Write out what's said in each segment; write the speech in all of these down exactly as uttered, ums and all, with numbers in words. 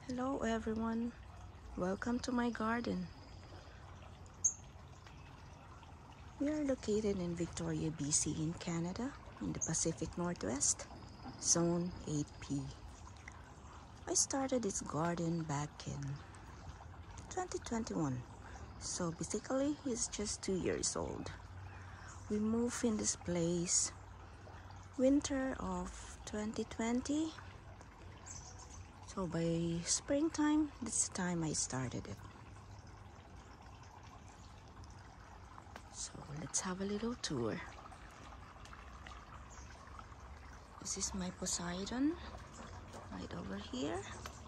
Hello everyone, welcome to my garden. We are located in Victoria, B C in Canada, in the Pacific Northwest, Zone eight P. I started this garden back in twenty twenty-one, so basically it's just two years old. We moved in this place winter of twenty twenty. So by springtime, that's the time I started it. So let's have a little tour. This is my Poseidon, right over here.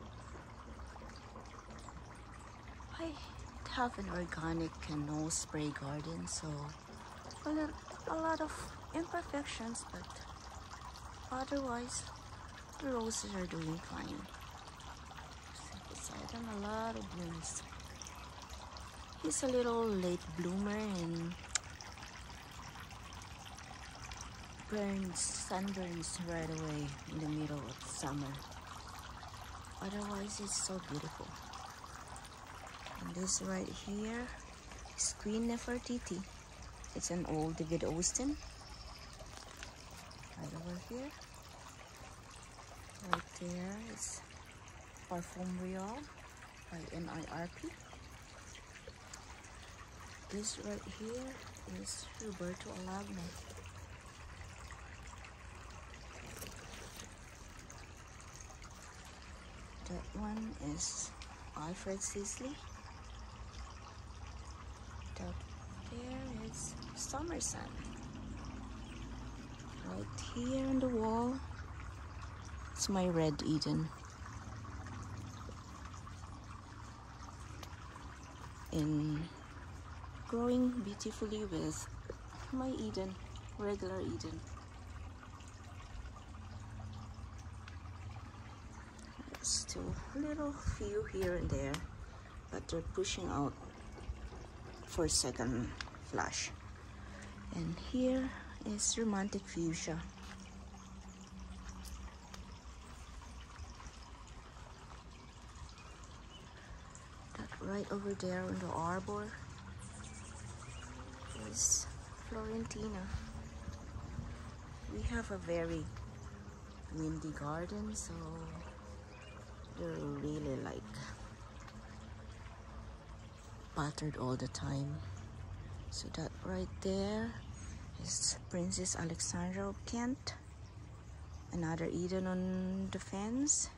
I have an organic and no spray garden, so a, little, a lot of imperfections, but otherwise the roses are doing fine. Poseidon, a lot of blooms. He's a little late bloomer and burns, sunburns right away in the middle of summer. Otherwise, it's so beautiful. And this right here is Queen Nefertiti. It's an old David Austin. Right over here. Right there is Parfum Real by N I R P. This right here is Roberto Alagna. That one is Alfred Sisley. That there is Summer Sun. Right here on the wall, it's my Red Eden. In growing beautifully with my Eden, regular Eden. Still a little few here and there, but they're pushing out for a second flush. And here is Romantic Fuchsia. That right over there in the arbor is Florentina. We have a very windy garden, so they're really like battered all the time. So that right there is Princess Alexandra of Kent. Another Eden on the fence.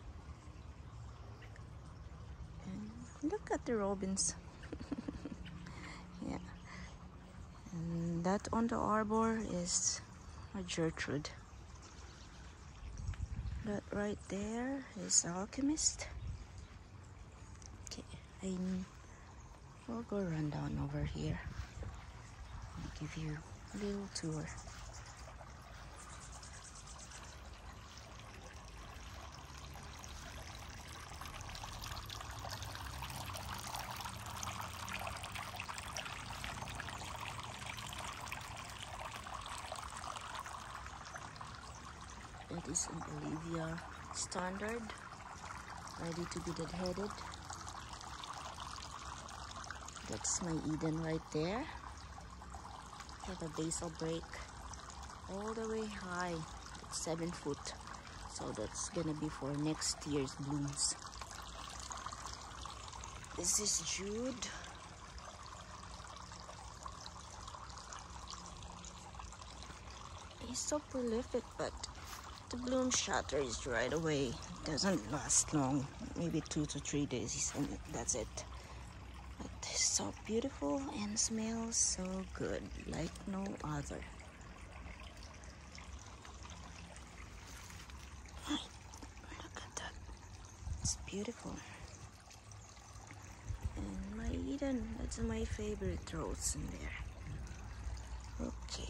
And look at the robins. Yeah. And that on the arbor is a Gertrude. That right there is Alchemist. Okay, I will go run down over here and give you a little tour. That is an Olivia Standard, ready to be deadheaded. That's my Eden right there. I have a basil break all the way high, it's seven foot. So that's gonna be for next year's blooms. This is Jude. He's so prolific, but the bloom shatters right away. It doesn't last long, maybe two to three days, and that's it. But it's so beautiful and smells so good, like no other. Look at that, it's beautiful. And my Eden, that's my favorite rose in there. Okay.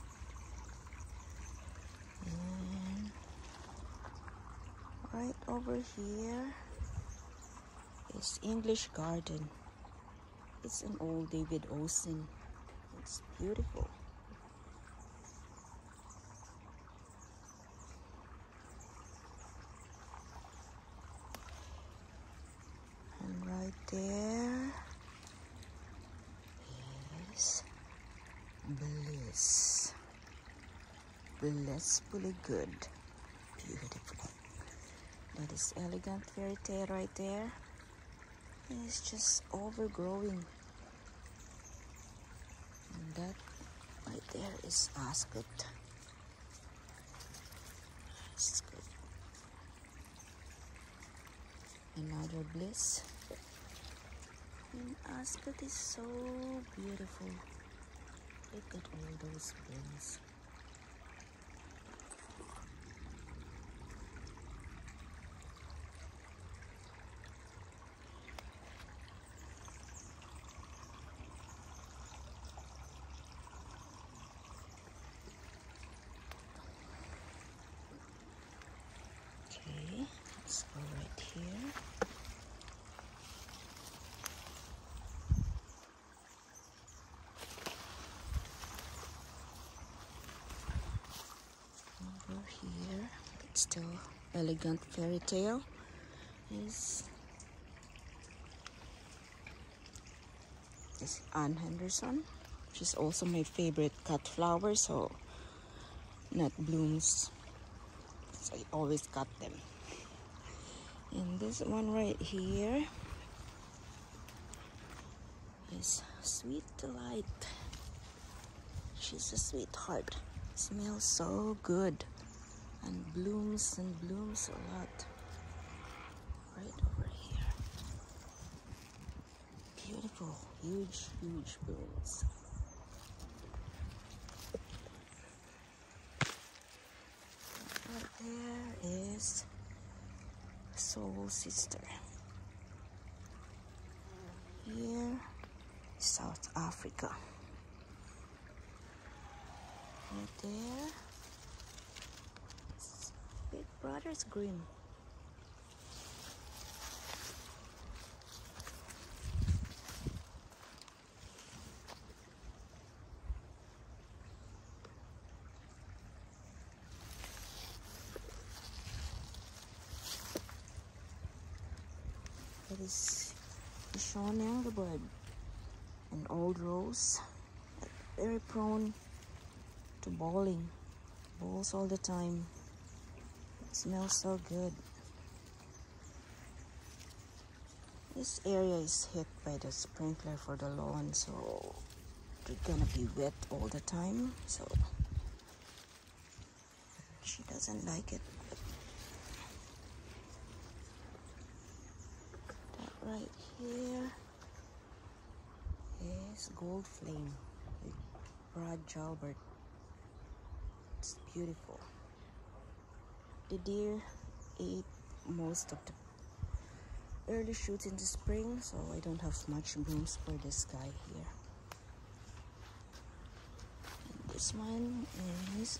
Right over here is English Garden. It's an old David Austin. It's beautiful. blissfully good. Beautiful. That is elegant fairy tale right there. It's just overgrowing. And that right there is Ascot. That's good. Another bliss. And Ascot is so beautiful. Look at all those blooms. Okay, let's go right here. Over here, it's still elegant fairy tale. Is is Anne Henderson. She's also my favorite cut flower, so not blooms. So I always cut them. And this one right here is Sweet Delight. She's a sweetheart. Smells so good and blooms and blooms a lot. Right over here. Beautiful, huge, huge blooms. Right there is Soul Sister. Here is South Africa. Right there is Big Brother's Grimm. That is Sean Engelbird, an old rose, very prone to balling, balls all the time. It smells so good. This area is hit by the sprinkler for the lawn, so they're gonna be wet all the time, so she doesn't like it. That right here is Gold Flame with Brad Jalbert. It's beautiful. The deer ate most of the early shoots in the spring, so I don't have much blooms for this guy here. And this one is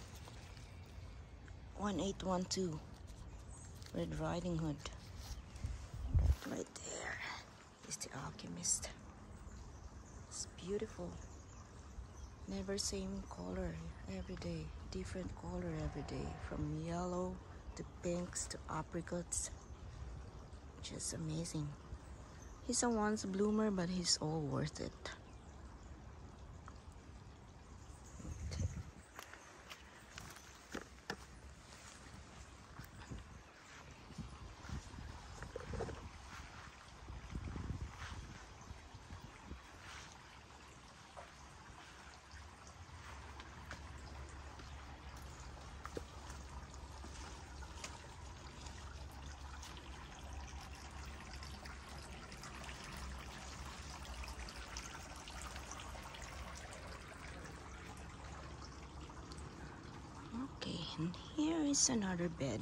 one eight one two Red Riding Hood. That right there is the Alchemist. It's beautiful. Never same color every day. Different color every day. From yellow to pinks to apricots. Just amazing. He's a once bloomer, but he's all worth it. Okay, and here is another bed.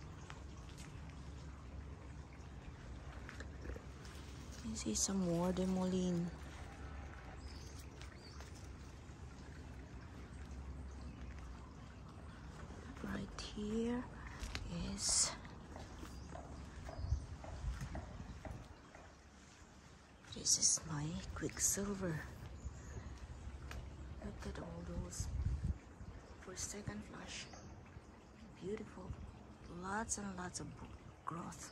You see some more de Moline. Right here is this is my Quicksilver. Look at all those for second flush. Beautiful. Lots and lots of growth.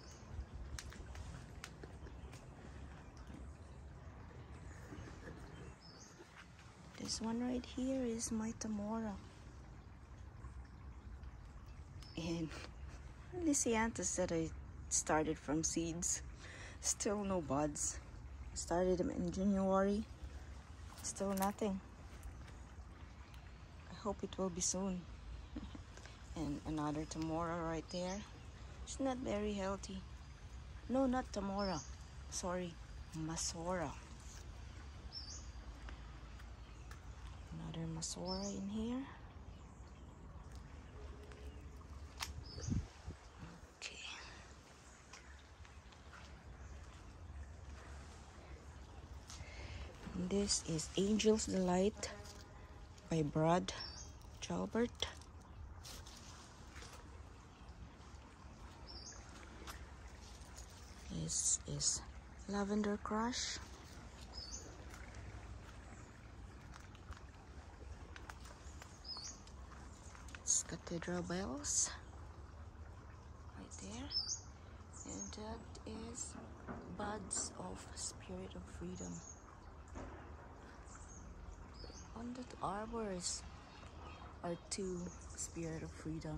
This one right here is my Tamora. And Lysianthus that I started from seeds, still no buds. I started them in January, still nothing. I hope it will be soon. And another Tamora right there. It's not very healthy. No, not Tamora. Sorry, Masora. Another Masora in here. Okay. And this is Angel's Delight by Brad Jalbert. This is Lavender Crush. It's Cathedral Bells right there. And that is Buds of Spirit of Freedom. On the arbors are two Spirit of Freedom.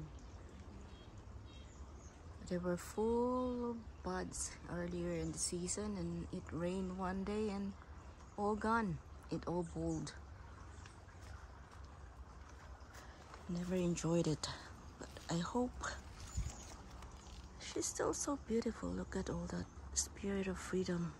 They were full of buds earlier in the season, and it rained one day and all gone. It all bowled. Never enjoyed it, but I hope. She's still so beautiful. Look at all that Spirit of Freedom.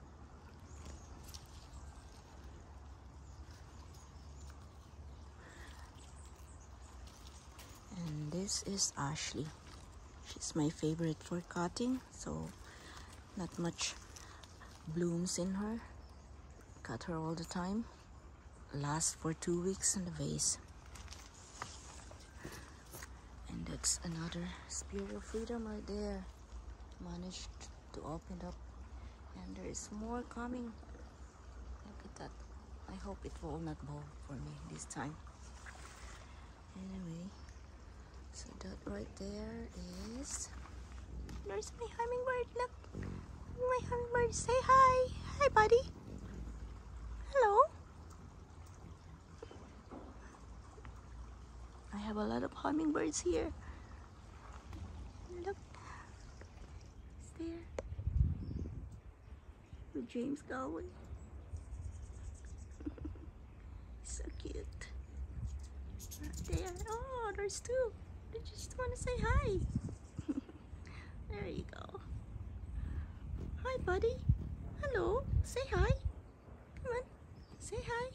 And this is Ashley. She's my favorite for cutting, so not much blooms in her. Cut her all the time. Lasts for two weeks in the vase. And that's another Spirit of Freedom right there. Managed to open up, and there is more coming. Look at that. I hope it will not bow for me this time. Anyway, so that right there is, there's my hummingbird. Look, my hummingbird. Say hi. Hi, buddy. Hello. I have a lot of hummingbirds here. Look, it's there with James Galway. So cute. Right there. Oh, there's two. They just want to say hi. There you go. Hi, buddy. Hello. Say hi. Come on. Say hi.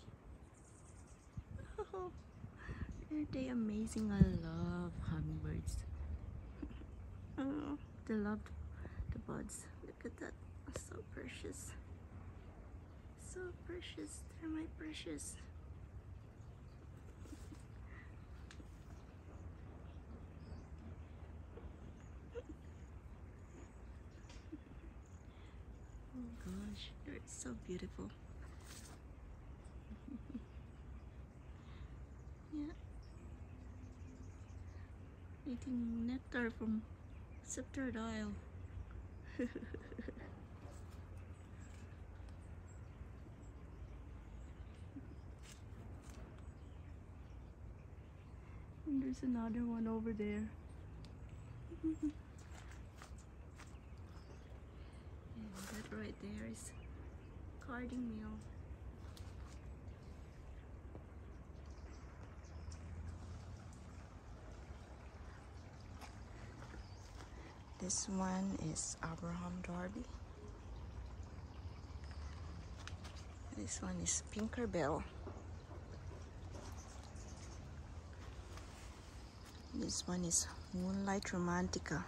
Oh, aren't they amazing? I love hummingbirds. Oh, they love the buds. Look at that. So precious. So precious. They're my precious. Oh gosh, they're so beautiful. Yeah. Eating nectar from Scepter Dial. And there's another one over there. And that right there is Cardinal. This one is Abraham Darby. This one is Pinkerbell. This one is Moonlight Romantica.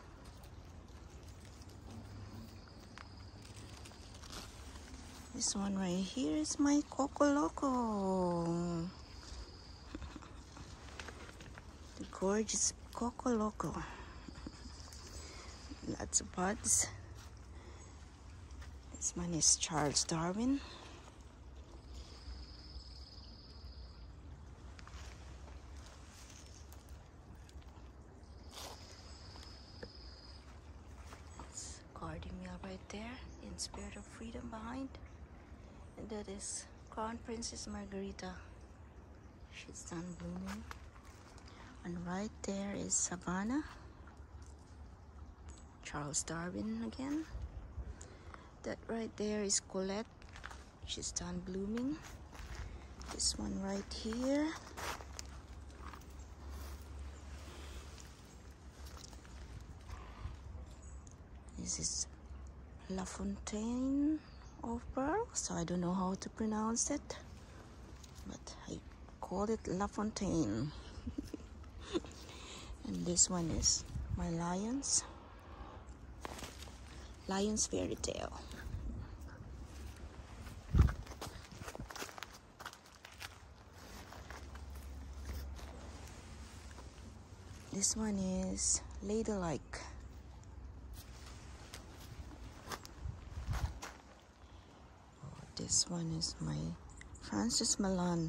This one right here is my Coco Loco. The gorgeous Coco Loco. Lots of buds. This one is Charles Darwin. It's Gardenia right there, in Spirit of Freedom behind. And that is Crown Princess Margarita. She's done blooming. And right there is Savannah. Charles Darwin again. That right there is Colette. She's done blooming. This one right here. This is La Fontaine of Pearl, so I don't know how to pronounce it, but I call it La Fontaine. And this one is my Lions. Lions Fairy Tale. This one is Ladylike. Oh, this one is my Francis Milan.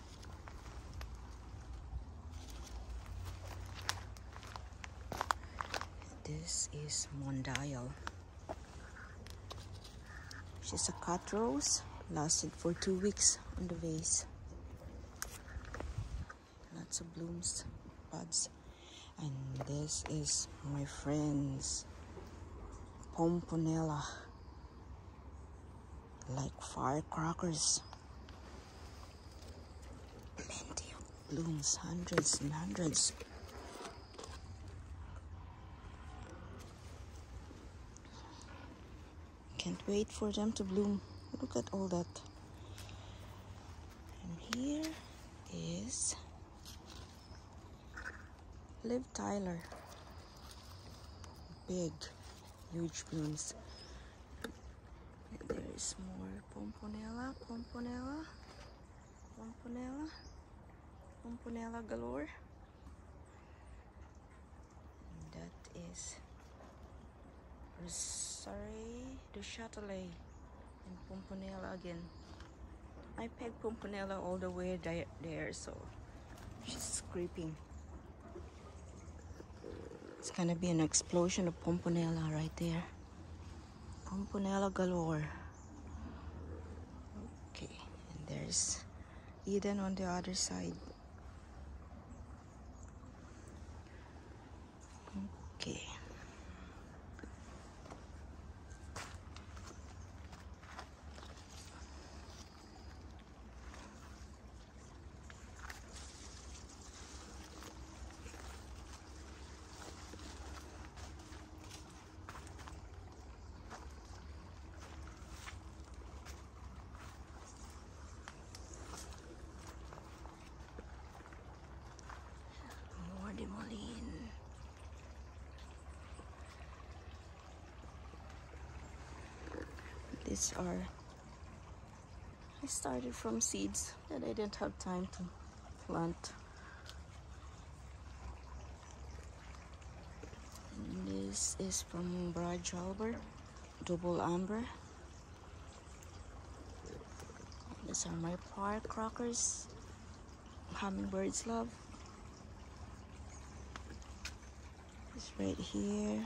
This is Mondial. She's a cut rose, lasted for two weeks on the vase. Lots of blooms, buds. And this is my friend's Pomponella, like firecrackers. Plenty of blooms, hundreds and hundreds. Can't wait for them to bloom. Look at all that. And here is Liv Tyler. Big, huge blooms. And there is more Pomponella, Pomponella, Pomponella, Pomponella galore. And that is Rosarie du Châtelet and Pomponella again. I pegged Pomponella all the way there, so she's creeping. It's gonna be an explosion of Pomponella right there. Pomponella galore. Okay, and there's Eden on the other side. Okay. These are, I started from seeds that I didn't have time to plant. And this is from Brad Jalber, Double Amber. These are my firecrackers, hummingbirds love. This right here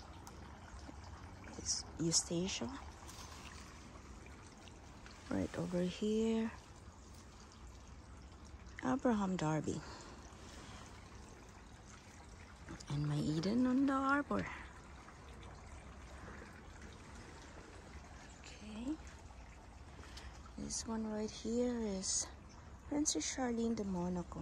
is Eustacia. Right over here, Abraham Darby. And my Eden on the arbor. Okay. This one right here is Princess Charlene de Monaco.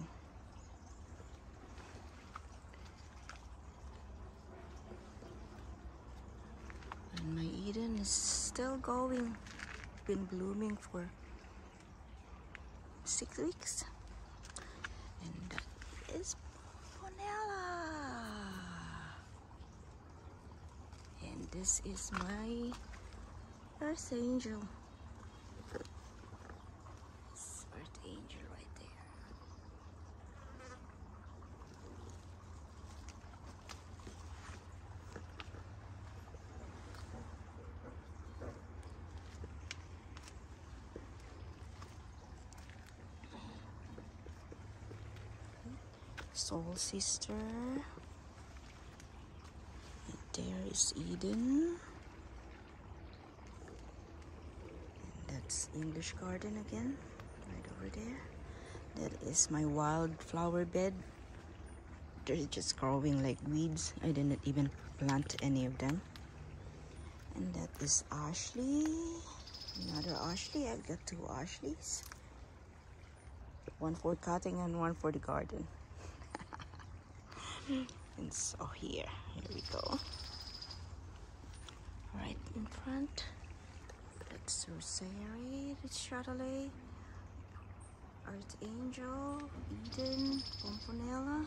And my Eden is still going. Been blooming for six weeks. And that is Pomponella. And this is my Earth Angel. It's Earth Angel right there. Soul Sister. And there is Eden. And that's English Garden again, right over there. That is my wildflower bed. They're just growing like weeds. I didn't even plant any of them. And that is Ashley. Another Ashley. I've got two Ashleys. One for cutting and one for the garden. And so here, here we go. Right in front. That's Rosemary, the Chatelet, Earth Angel, Eden, Pomponella.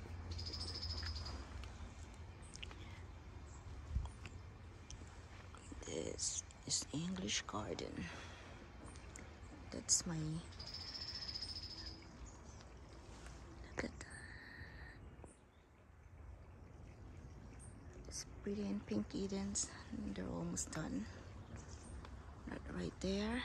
This is English Garden. That's my, look at that. It's pretty and pink Edens. They're almost done. Right, right there.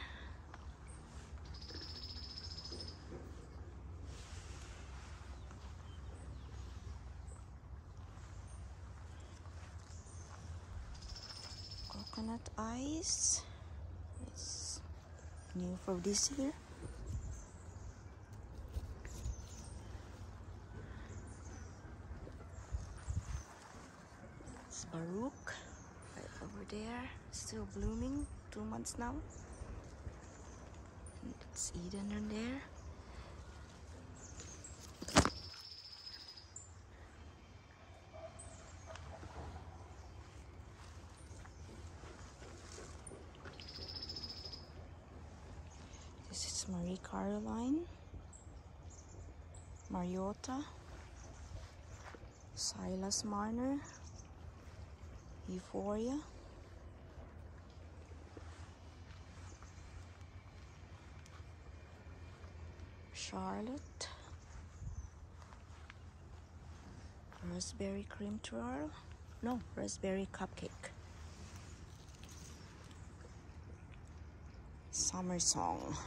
Coconut ice. It's new for this year. It's Baruch right over there, still blooming, two months now. And it's Eden in there. This is Marie Caroline, Mariota, Silas Marner, Euphoria, Charlotte, Raspberry Cream Twirl, no, Raspberry Cupcake, Summer Song,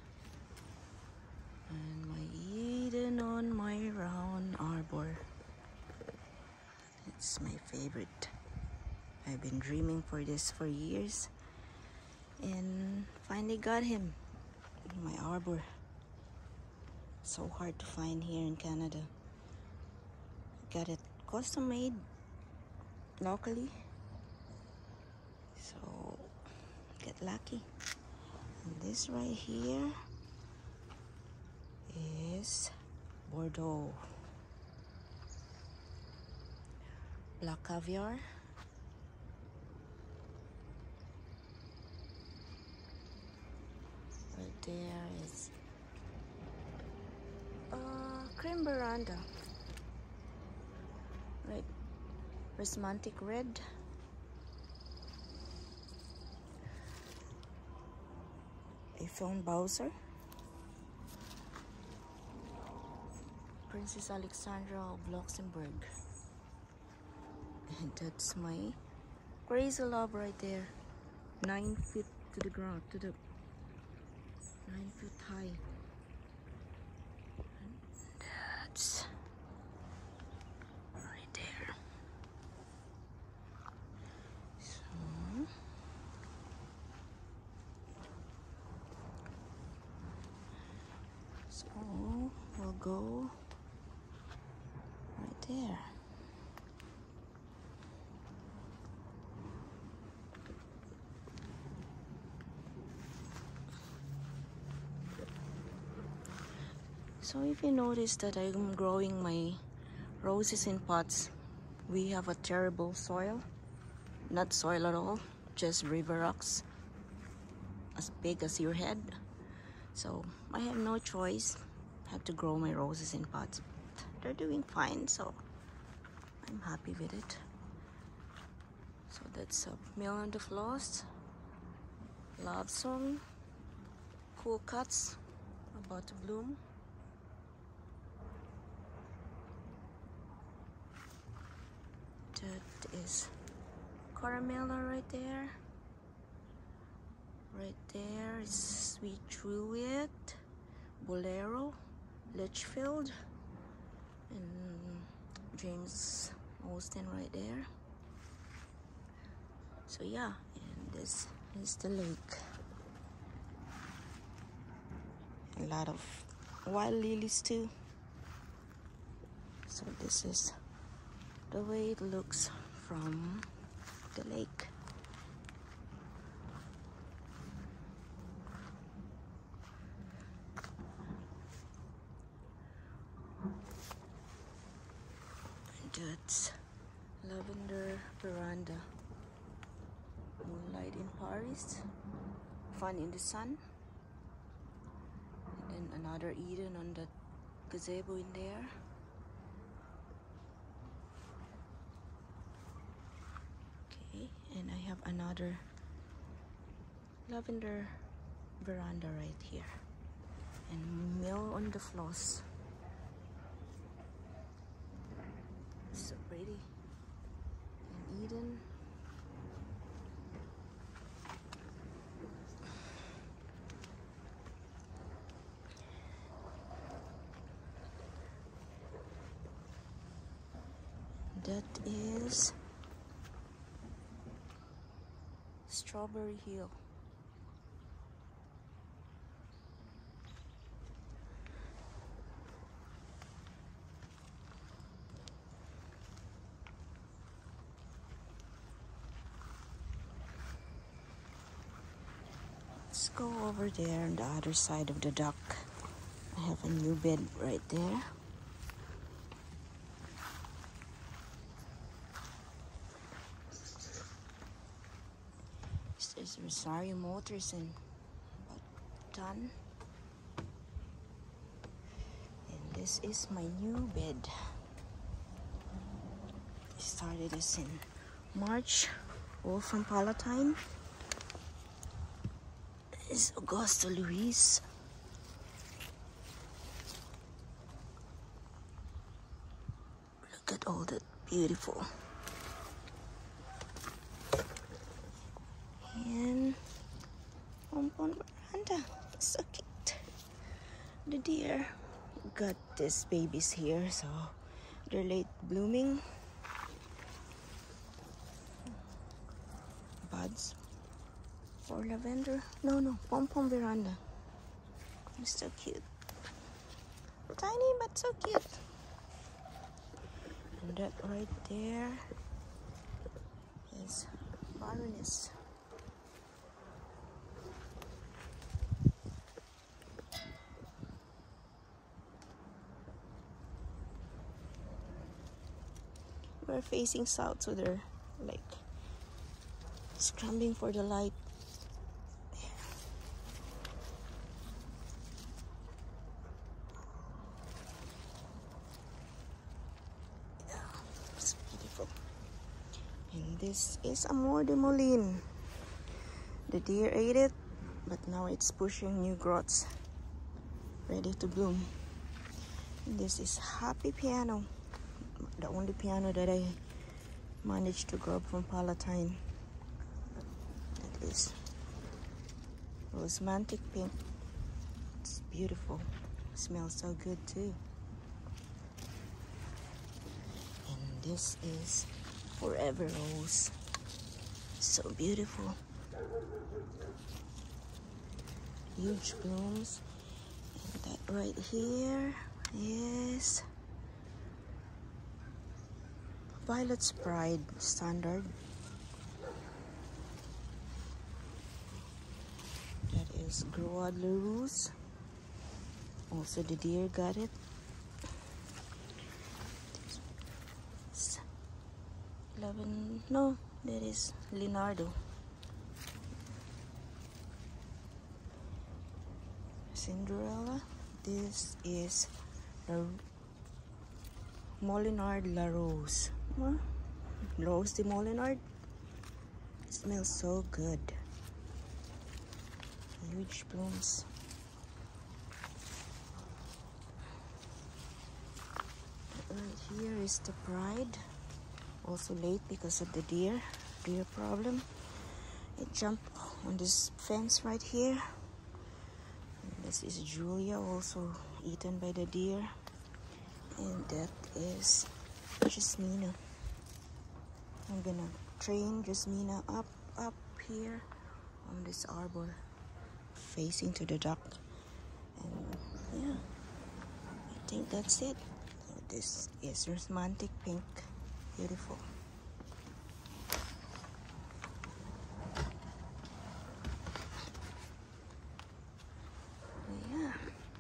and my Eden on my round arbor. It's my favorite. I've been dreaming for this for years and finally got him in my arbor. So hard to find here in Canada. Got it custom made locally, so get lucky. And this right here is Bordeaux, Black Caviar, right there is uh, Cream Veranda, right, Prismatic Red, I found Bowser, Princess Alexandra of Luxembourg, and that's my Crazy Love right there, nine feet to the ground, to the nine feet high. And that's right there. So, so we'll go right there. So if you notice that I'm growing my roses in pots, we have a terrible soil, not soil at all, just river rocks as big as your head. So I have no choice, I have to grow my roses in pots. They're doing fine, so I'm happy with it. So that's a Million de Floss, Love Song, Cool Cuts, about to bloom. That is Caramella right there. Right there is Sweet Juliet, Bolero, Litchfield, and James Austin right there. So yeah, and this is the lake. A lot of wild lilies too. So this is the way it looks from the lake. That's Lavender Veranda. Moonlight in Paris. Fun in the sun. And then another Eden on the gazebo in there. Okay, and I have another Lavender Veranda right here. And Mill on the Floss. So pretty. And Eden. That is Strawberry Hill. Let's go over there on the other side of the dock. I have a new bed right there. This is Rosario Motors in Bataan. And this is my new bed. I started this in March, all from Palatine. This is Augusta Louise. Look at all that beautiful. And Pompon Veranda, so cute. The deer got these babies here, so they're late blooming. Buds for lavender. No, no, Pompon Veranda. It's so cute. Tiny but so cute. And that right there is Baroness. We're facing south, so they're like scrambling for the light. Yeah, it's beautiful. And this is Amor de Molin. The deer ate it, but now it's pushing new growths, ready to bloom. And this is Happy Piano. The only piano that I managed to grab from Palatine. That is Rosemantic Pink. It's beautiful. Smells so good too. And this is Forever Rose. So beautiful. Huge blooms. And that right here is Violet's Pride Standard. That is Groix de Rose. Also the deer got it. It's eleven, no, that is Leonardo. Cinderella. This is the Molinard La Rose. Rose de Molinard. It smells so good. Huge blooms. Right here is the Pride. Also late because of the deer. Deer problem. It jumped on this fence right here. And this is Julia, also eaten by the deer. And that is Jasmina. I'm gonna train Jasmina up, up here on this arbor, facing to the dock. And yeah, I think that's it. This is romantic pink. Beautiful. Yeah.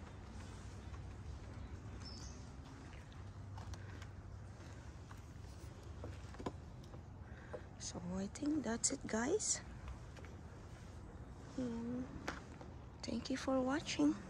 So I think that's it, guys. And thank you for watching.